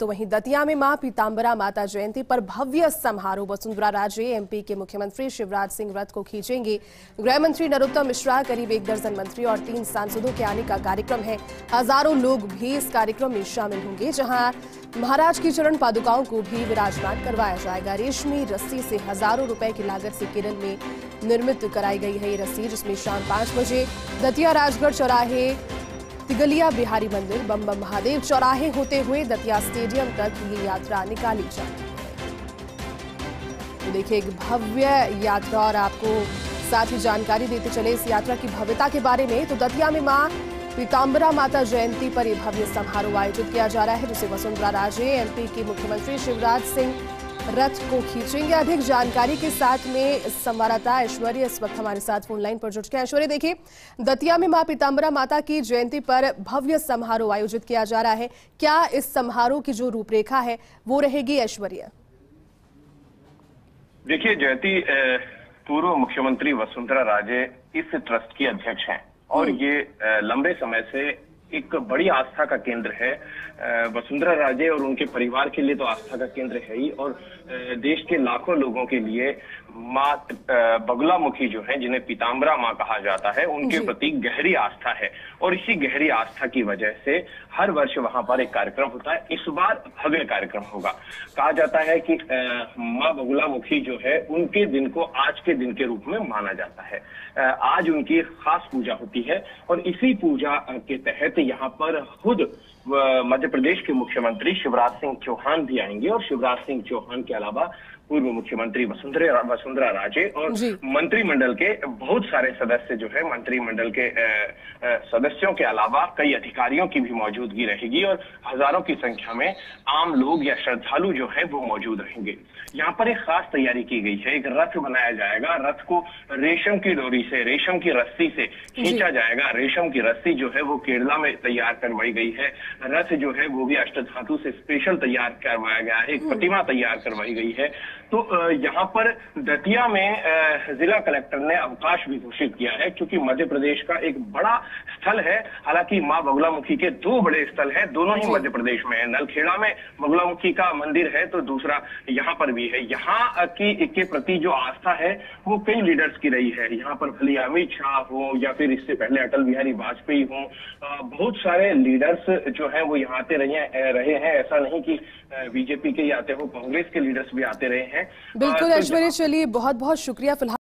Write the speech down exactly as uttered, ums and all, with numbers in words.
तो वहीं दतिया में मां पीतांबरा माता जयंती पर भव्य समारोह। वसुंधरा राजे एमपी के मुख्यमंत्री शिवराज सिंह रथ को खींचेंगे। गृह मंत्री नरोत्तम मिश्रा, करीब एक दर्जन मंत्री और तीन सांसदों के आने का कार्यक्रम है। हजारों लोग भी इस कार्यक्रम में शामिल होंगे, जहां महाराज की चरण पादुकाओं को भी विराजमान करवाया जाएगा। रेशमी रस्सी से हजारों रुपए की लागत से केरल में निर्मित कराई गई है ये रस्सी, जिसमें शाम पांच बजे दतिया राजगढ़ चौराहे, तिगलिया बिहारी मंदिर, बम बम महादेव चौराहे होते हुए दतिया स्टेडियम तक ये यात्रा निकाली जाएगी। तो देखिए, एक भव्य यात्रा, और आपको साथ ही जानकारी देते चले इस यात्रा की भव्यता के बारे में। तो दतिया में मां पीतांबरा माता जयंती पर यह भव्य समारोह आयोजित किया जा रहा है, जिसे वसुंधरा राजे एमपी के मुख्यमंत्री शिवराज सिंह रथ को खींचेंगे। अधिक जानकारी के साथ में संवाददाता ऐश्वर्य इस वक्त हमारे साथ फोन लाइन पर जुड़ चुके हैं। ऐश्वर्य, देखिए, दतिया में मां पीतांबरा माता की जयंती पर भव्य समारोह आयोजित किया जा रहा है। क्या इस समारोह की जो रूपरेखा है वो रहेगी, ऐश्वर्य? देखिए जयंती, पूर्व मुख्यमंत्री वसुंधरा राजे इस ट्रस्ट की अध्यक्ष हैं और ये लंबे समय से एक बड़ी आस्था का केंद्र है। वसुंधरा राजे और उनके परिवार के लिए तो आस्था का केंद्र है ही, और देश के लाखों लोगों के लिए माँ बगुलामुखी जो है, जिन्हें पीतांबरा माँ कहा जाता है, उनके प्रति गहरी आस्था है। और इसी गहरी आस्था की वजह से हर वर्ष वहां पर एक कार्यक्रम होता है। इस बार भव्य कार्यक्रम होगा। कहा जाता है कि माँ बगुलामुखी जो है, उनके दिन को आज के दिन के रूप में माना जाता है। आज उनकी खास पूजा होती है और इसी पूजा के तहत यहाँ पर खुद मध्य प्रदेश के मुख्यमंत्री शिवराज सिंह चौहान भी आएंगे, और शिवराज सिंह चौहान के अलावा पूर्व मुख्यमंत्री वसुंधरा वसुंधरा राजे और मंत्रिमंडल के बहुत सारे सदस्य जो है, मंत्रिमंडल के सदस्यों के अलावा कई अधिकारियों की भी मौजूदगी रहेगी, और हजारों की संख्या में आम लोग या श्रद्धालु जो है वो मौजूद रहेंगे। यहाँ पर एक खास तैयारी की गई है। एक रथ बनाया जाएगा। रथ को रेशम की डोरी से, रेशम की रस्सी से खींचा जाएगा। रेशम की रस्सी जो है वो केरला में तैयार करवाई गई है। रथ जो है वो भी अष्टधातु से स्पेशल तैयार करवाया गया है। एक प्रतिमा तैयार करवाई गई है। तो यहाँ पर दतिया में जिला कलेक्टर ने अवकाश भी घोषित किया है, क्योंकि मध्य प्रदेश का एक बड़ा स्थल है। हालांकि मां बगुलामुखी के दो बड़े स्थल हैं, दोनों ही मध्य प्रदेश में है। नलखेड़ा में बगुलामुखी का मंदिर है, तो दूसरा यहाँ पर भी है। यहाँ की के प्रति जो आस्था है वो कई लीडर्स की रही है। यहाँ पर भले अमित शाह हो या फिर इससे पहले अटल बिहारी वाजपेयी हो, बहुत सारे लीडर्स जो है वो यहाँ आते रहे रहे हैं। ऐसा नहीं कि बीजेपी के ही आते हो, कांग्रेस के लीडर्स भी आते रहे हैं। बिल्कुल ऐश्वर्य, चलिए बहुत बहुत शुक्रिया। फिलहाल